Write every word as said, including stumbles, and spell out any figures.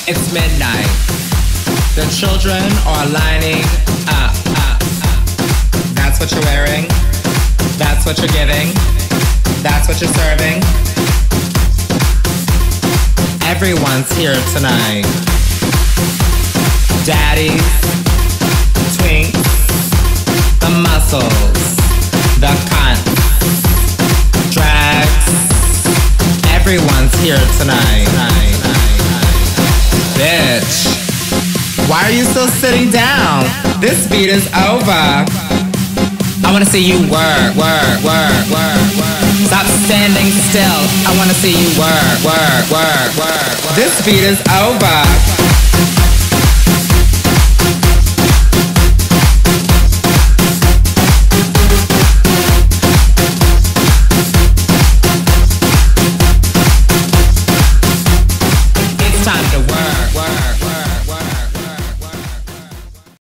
It's midnight. The children are lining up, up, up. That's what you're wearing. That's what you're giving. That's what you're serving. Everyone's here tonight. Daddies, twinks, the muscles, the cunts, drags. Everyone's here tonight. Bitch, why are you still sitting down? This beat is over. I wanna see you work, work, work, work, work. Stop standing still. I wanna see you work, work, work, work, work. This beat is over. It's time to work, work, work.